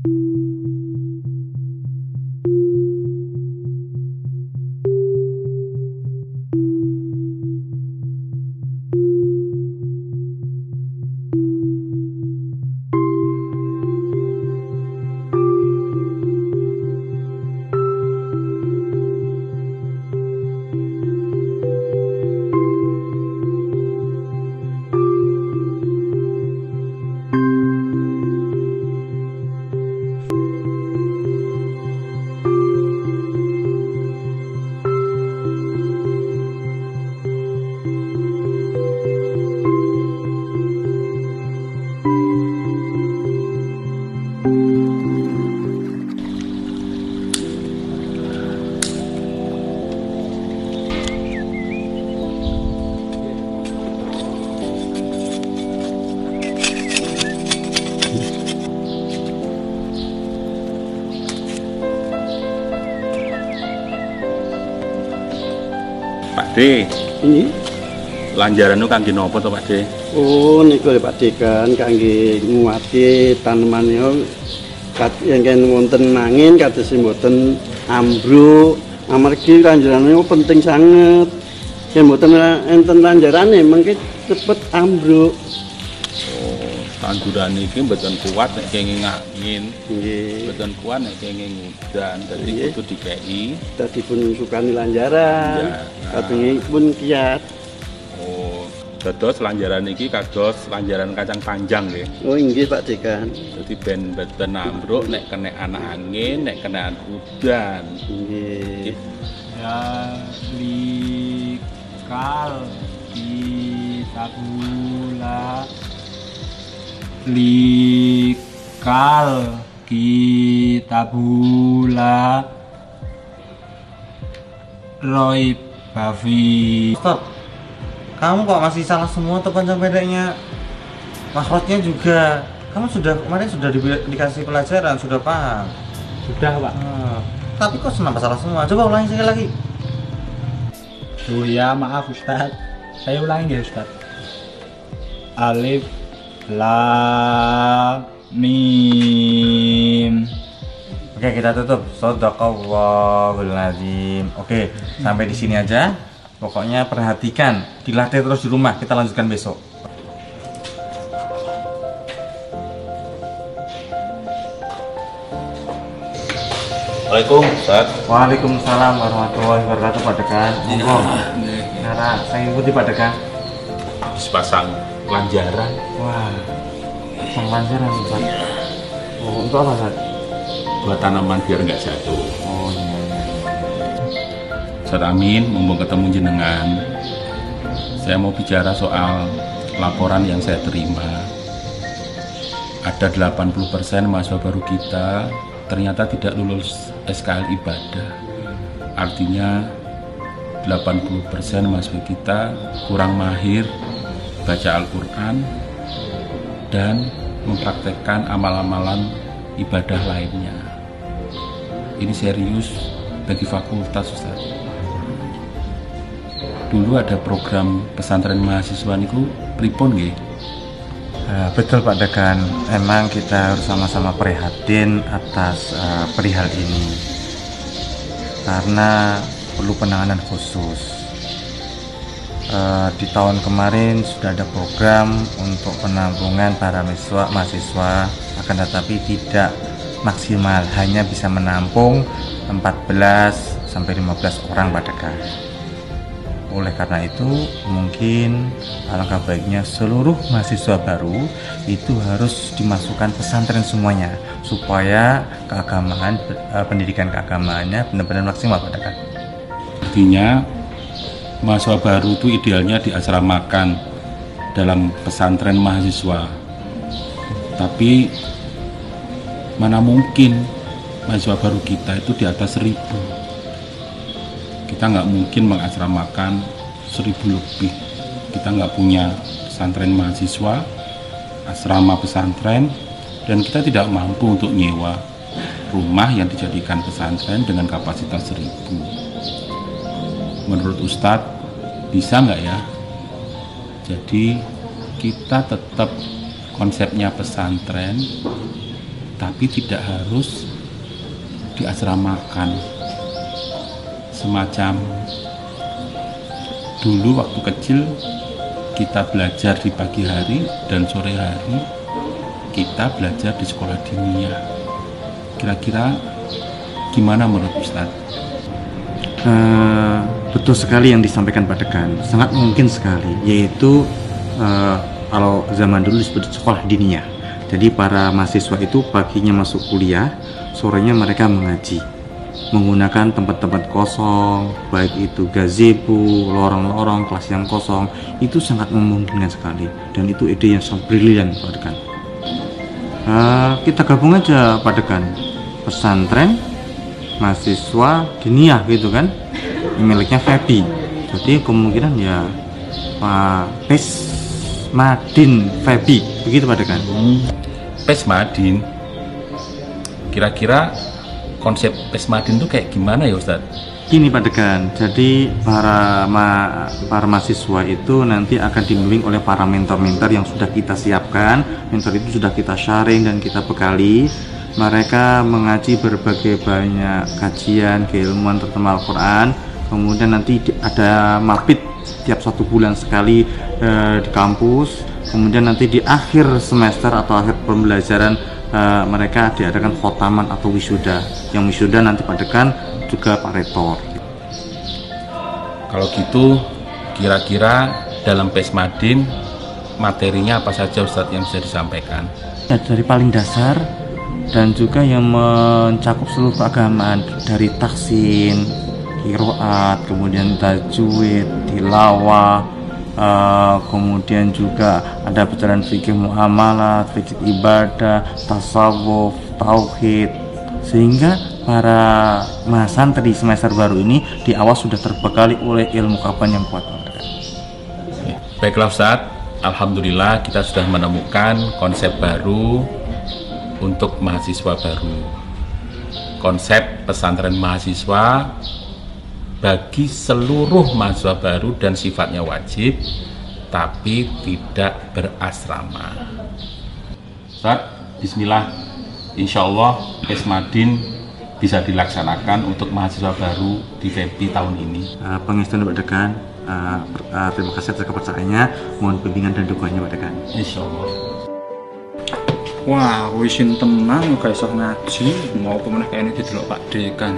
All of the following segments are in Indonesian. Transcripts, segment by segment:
Pak D, Ini? lanjaran itu kangge nopo to Pak D? Oh, niku Pak D kan kangge nguwati taneman yo yang wonten angin kados mboten ambruk. Amargi lanjarane penting sanget. Yen mboten enten lanjarane mengke cepet ambruk. Oh, tanduran iki mboten kuat nek kenging angin. Nggih. Mboten kuat nek kenging udan, dadi Nggih. kudu dikeki. Dadi pun sukani lanjaran. Ya. Katenge pun kiat. Oh, dados lanjaran iki kados lanjaran kacang panjang nggih. Oh, nggih Pak D kan. Dadi ben mboten ambruk nek kena anak angin, nek kena udan. Nggih. Ya likal kita pula likal kita pula Roy Bavi. Stop. Kamu kok masih salah semua tuh panjang pendeknya. Makhrajnya juga. Kamu kemarin sudah dikasih pelajaran, sudah paham. Sudah Pak. Tapi kok kenapa salah semua? Coba ulangi sekali lagi. Oh ya maaf Ustaz. Saya ulangi ya Ustaz. Alif Lam Mim. Oke, kita tutup. Shadaqallahul azim. Oke, sampai di sini aja. Pokoknya perhatikan, dilatih terus di rumah. Kita lanjutkan besok. Assalamualaikum Ustaz. Waalaikumsalam warahmatullahi wabarakatuh, Pak Dekan. Monggo. Nara, saya ikuti Pak Dekan. Sepasang lanjaran Wah, pelajaran Pak. Oh, untuk apa Pak? buat tanaman biar nggak jatuh. Oh iya. Ustaz Amin, mumpung ketemu jenengan, saya mau bicara soal laporan yang saya terima. Ada 80% mahasiswa baru kita ternyata tidak lulus SKL ibadah. Artinya 80% mahasiswa kita kurang mahir baca Al-Quran dan mempraktekkan amal-amalan ibadah lainnya. Ini serius bagi fakultas, Ustaz. Dulu ada program pesantren mahasiswa niku pripun nggih? Betul Pak Dekan, emang kita harus sama-sama prihatin atas perihal ini karena perlu penanganan khusus. Di tahun kemarin sudah ada program untuk penampungan para mahasiswa, akan tetapi tidak maksimal, hanya bisa menampung 14 sampai 15 orang Pak Dekan. Oleh karena itu, mungkin alangkah baiknya seluruh mahasiswa baru itu harus dimasukkan pesantren semuanya, supaya pendidikan keagamaannya benar-benar maksimal Pak Dekan. Artinya mahasiswa baru itu idealnya diasramakan dalam pesantren mahasiswa. Tapi mana mungkin mahasiswa baru kita itu di atas 1000. Kita nggak mungkin mengasramakan 1000 lebih. Kita nggak punya pesantren mahasiswa, asrama pesantren, dan kita tidak mampu untuk nyewa rumah yang dijadikan pesantren dengan kapasitas 1000. Menurut Ustadz, bisa nggak ya? Jadi kita tetap konsepnya pesantren, tapi tidak harus diasramakan. Semacam dulu waktu kecil kita belajar di pagi hari dan sore hari kita belajar di sekolah diniyah. Kira-kira gimana menurut Ustadz? Betul sekali yang disampaikan Pak Dekan, sangat mungkin sekali, yaitu kalau zaman dulu disebut sekolah diniyah. Jadi para mahasiswa itu paginya masuk kuliah, sorenya mereka mengaji menggunakan tempat-tempat kosong, baik itu gazebo, lorong-lorong, kelas yang kosong. Itu sangat memungkinkan sekali, dan itu ide yang sangat brilian Pak Dekan. Kita gabung aja Pak Dekan, pesantren mahasiswa diniyah gitu kan, miliknya FEBI. Jadi kemungkinan ya Pak Pesmadin FEBI, begitu Pak Dekan. Pesmadin, kira-kira konsep Pesmadin itu kayak gimana ya Ustadz? Gini Pak Dekan, jadi para mahasiswa itu nanti akan dibimbing oleh para mentor-mentor yang sudah kita siapkan. Mentor itu sudah kita sharing dan kita bekali. Mereka mengaji berbagai banyak kajian, keilmuan terutama Al-Quran. Kemudian nanti ada mabit setiap 1 bulan sekali di kampus. Kemudian nanti di akhir semester atau akhir pembelajaran mereka diadakan khotaman atau wisuda. Yang wisuda nanti Pak Dekan juga Pak Rektor. Kalau gitu kira-kira dalam Pesmadin materinya apa saja Ustadz yang bisa disampaikan? Ya, dari paling dasar dan juga yang mencakup seluruh keagamaan, dari tahsin, qiraat, kemudian tajwid, tilawah, kemudian juga ada pelajaran fikih muamalah, fikih ibadah, tasawuf, tauhid, sehingga para mahasantri semester baru ini di awal sudah terbekali oleh ilmu kapan yang kuat. Baiklah Ustadz, alhamdulillah kita sudah menemukan konsep baru untuk mahasiswa baru. Konsep pesantren mahasiswa bagi seluruh mahasiswa baru dan sifatnya wajib, tapi tidak berasrama. Ustadz, bismillah, insya Allah Pesmadin bisa dilaksanakan untuk mahasiswa baru di FEBI tahun ini. Pengestuan Pak Dekan, terima kasih atas kepercayaannya, mohon bimbingan dan dukungannya Pak Dekan. Insya Allah. Wah, wisin tenang gak iso ngaji, mau pemenang kayak ini didelok Pak Dekan.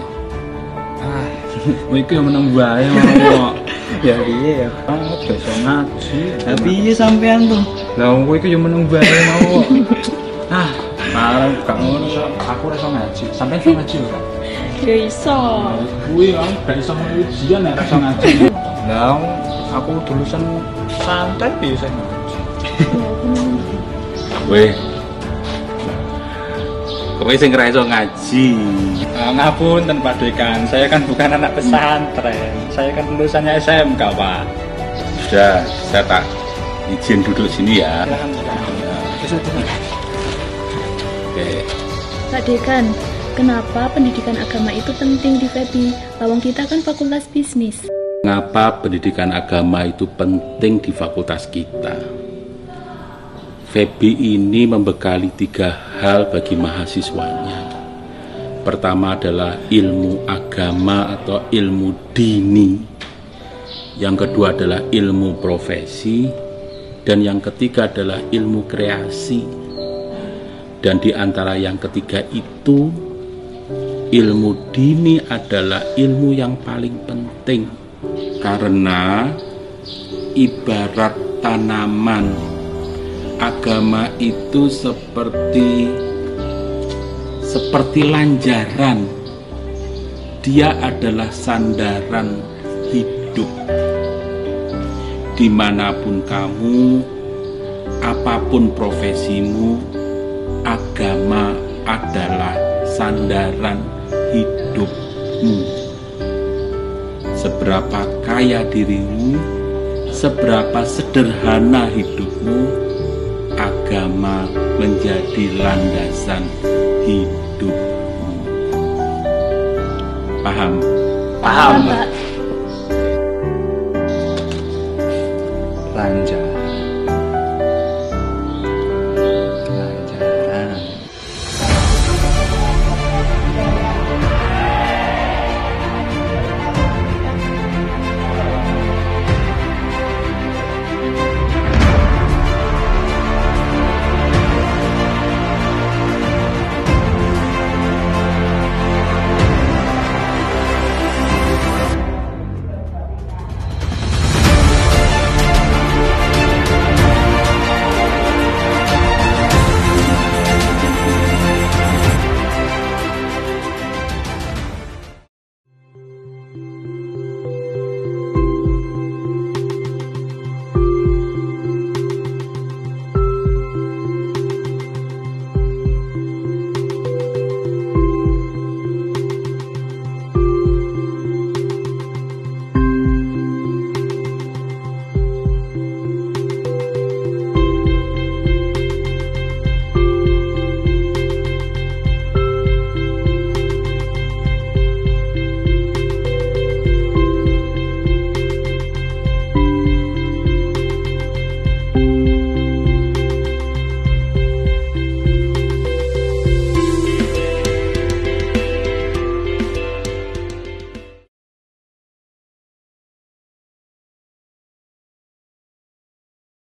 Iki yang menang bae mau. Ya iya ya. Gak iso ngaji. Tapi iya sampean tuh. Lah kowe iki yang menang bae mau. Parah gak ngono kok. Aku ora iso ngaji. Sampeyan iso ngaji lho, Kak? Ya iso. Kuwi kan gak iso ujian nek ora iso ngaji. Lah aku lulusan santai bisa ngaji. Weh, kowe sing ora iso ngaji. Ngapunten Pak Dekan, saya kan bukan anak pesantren. Saya kan lulusannya SMK, Pak. Sudah, saya tak izin duduk sini ya. Oke. Pak Dekan, kenapa pendidikan agama itu penting di FEBI? Lawang kita kan fakultas bisnis. Mengapa pendidikan agama itu penting di fakultas kita? FEBI ini membekali 3 hal bagi mahasiswanya. Pertama adalah ilmu agama atau ilmu dini. Yang kedua adalah ilmu profesi. Dan yang ketiga adalah ilmu kreasi. Dan di antara yang ketiga itu, ilmu dini adalah ilmu yang paling penting. Karena ibarat tanaman, agama itu seperti lanjaran. Dia adalah sandaran hidup. Dimanapun kamu, apapun profesimu, agama adalah sandaran hidupmu. Seberapa kaya dirimu, seberapa sederhana hidupmu, agama menjadi landasan hidupmu. Paham? Paham, Pak. Lanjut.